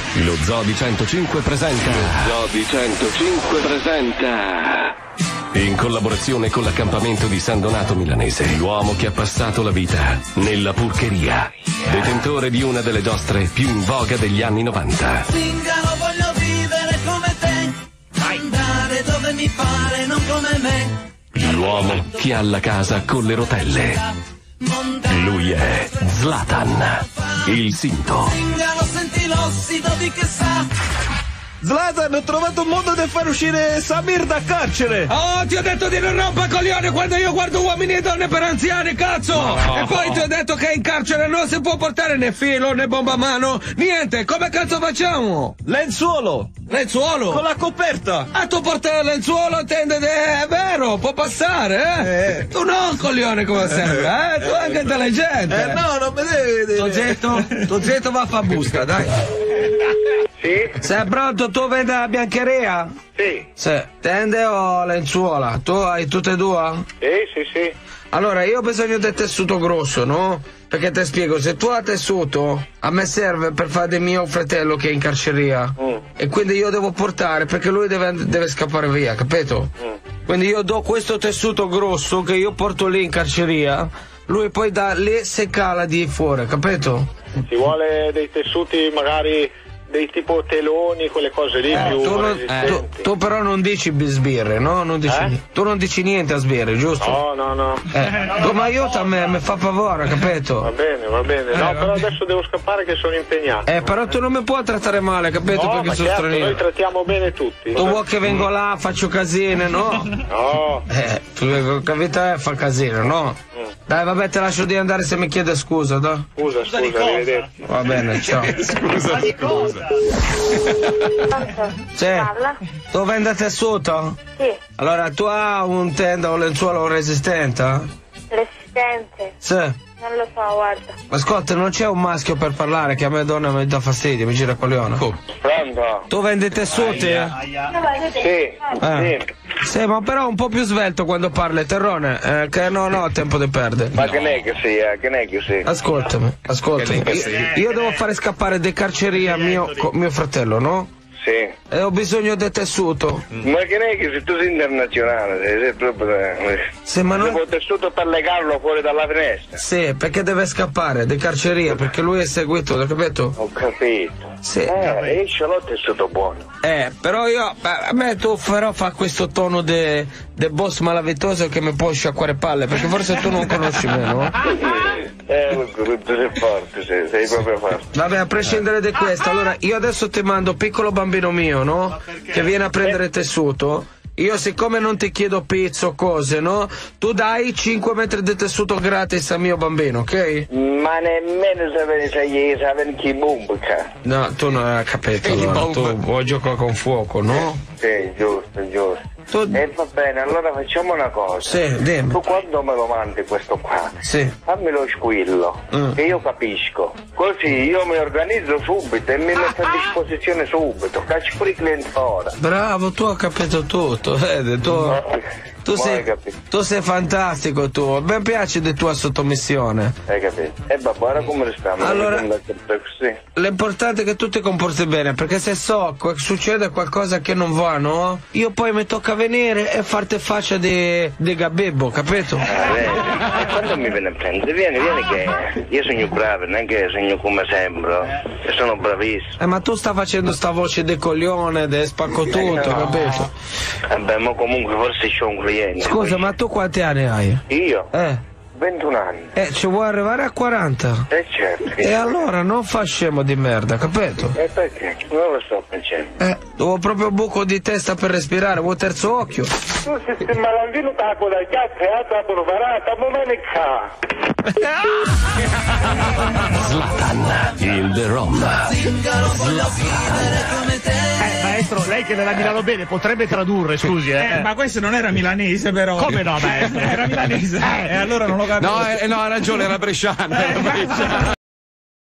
Lo Zoo di 105 presenta. In collaborazione con l'accampamento di San Donato Milanese, l'uomo che ha passato la vita nella purcheria, detentore di una delle giostre più in voga degli anni 90. Zingaro, voglio vivere come te, andare dove mi pare, non come me. L'uomo che ha la casa con le rotelle. Lui è Zlatan, il Sinto. Zingaro, senti l'ossido di che sa. Zlatan, ho trovato un modo di far uscire Samir da carcere! Oh, ti ho detto di non rompere coglione quando io guardo uomini e donne per anziani, cazzo! No. E poi ti ho detto che in carcere non si può portare né filo né bomba a mano, niente, come cazzo facciamo? Lenzuolo! Lenzuolo? Con la coperta! Ah, tu porti il lenzuolo, intende, è vero, può passare, Tu non, coglione, come sembra, Tu anche intelligente! No, non mi devi vedere! Tuo zitto va a fa busta, dai! Sì? Sei pronto? Tu vedi la biancheria? Sì. Sì. Tende o lenzuola? Tu hai tutte e due? Sì. Allora, io ho bisogno del tessuto grosso, no? Perché ti spiego, se tu hai tessuto, a me serve per fare del mio fratello che è in carceria. E quindi io devo portare, perché lui deve scappare via, capito? Quindi io do questo tessuto grosso che io porto lì in carceria, lui poi da lì se cala di fuori, capito? Ci vuole dei tessuti magari dei tipo teloni, quelle cose lì più resistenti. Tu però non dici sbirre, no? Non dici, tu non dici niente a sbirre, giusto? No. Tu mi aiuta a me, mi fa favore, capito? Va bene. No, però adesso devo scappare che sono impegnato. Però tu non mi puoi trattare male, capito? No, perché ma sono certo, straniero. noi trattiamo bene tutti. Tu vuoi che vengo là, faccio casino, no? No. Tu capito, fa casino, no? Dai, vabbè, te lascio di andare se mi chiede scusa, dai. Scusa, arrivederci. Va bene, ciao. Scusa di cosa? Sì. Tu vendi tessuto? Sì, Allora, tu hai un tenda o lenzuolo resistente? resistente. Sì. Non lo so, guarda. Ascolta, non c'è un maschio per parlare che a me donna mi dà fastidio, mi gira il coglione. Pronto? Tu vendi tessuti? Sì. Sì, ma però un po' più svelto quando parli, terrone, che non ho tempo di perdere. Ma che ne che sia? Ascoltami. Io devo fare scappare di carceria mio fratello, no? Sì. E ho bisogno del tessuto. Ma che ne che se tu sei internazionale, sei proprio... Sì, ma non... Devo tessuto per legarlo fuori dalla finestra. Sì, perché deve scappare di carceria, perché lui è seguito, hai capito? Ho capito. Sì. E ce l'ho tessuto buono. Però io, a me tu però fa questo tono de boss malavitoso che mi può sciacquare palle, perché forse tu non conosci me, no? Tu sei forte, sei proprio forte. Vabbè, a prescindere da questo, allora io adesso ti mando piccolo bambino mio, no? Che viene a prendere tessuto. Io siccome non ti chiedo pizzo o cose, no? Tu dai 5 metri di tessuto gratis al mio bambino, ok? Ma nemmeno sapere chi bomba. No, tu non hai capito, allora. Tu vuoi giocare con fuoco, no? Sì, giusto. E va bene, allora facciamo una cosa. Sì, dimmi. Tu quando me lo mandi questo qua, Sì. fammi lo squillo, che io capisco. Così io mi organizzo subito e mi metto a disposizione subito. Cacci pure i clienti ora. Bravo, tu hai capito tutto, vedi, tu sei fantastico, tu. Ben piace di tua sottomissione. Hai capito? E babbo, ora come stiamo? Allora- Così. L'importante è che tu ti comporti bene, perché se succede qualcosa che non va, no? Io poi mi tocca venire e farti faccia di gabebbo, capito? E quando mi viene a prendere? Vieni che io sono bravo, non è che sono come sembro, e sono bravissimo. Ma tu stai facendo sta voce di coglione, di spacco tutto, capito? Vabbè, ma comunque forse c'ho un cliente. Scusa, ma tu quanti anni hai? Io? 21 anni. Ci vuoi arrivare a 40? Certo. E allora non fa scemo di merda, capito? E perché? Non lo sto facendo. Ho proprio buco di testa per respirare, vuoi terzo occhio? Tu sei malandino taco da chiacca e altra provarata, ma Zlatan, il The Rom. Zingaro, voglio vivere come te. Maestro, lei che della Milano bene potrebbe tradurre, scusi, Ma questo non era milanese, però. Come no, maestro? Era milanese. E allora non lo capisco. No, ha ragione, era bresciano.